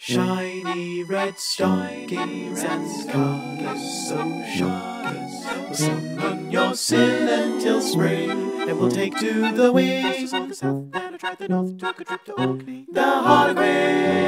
Shiny red stockings and scarves so shocking. We'll sing on your sill until spring, then we'll take to the wing. And I tried the north, took a trip to Orkney. The Harlequin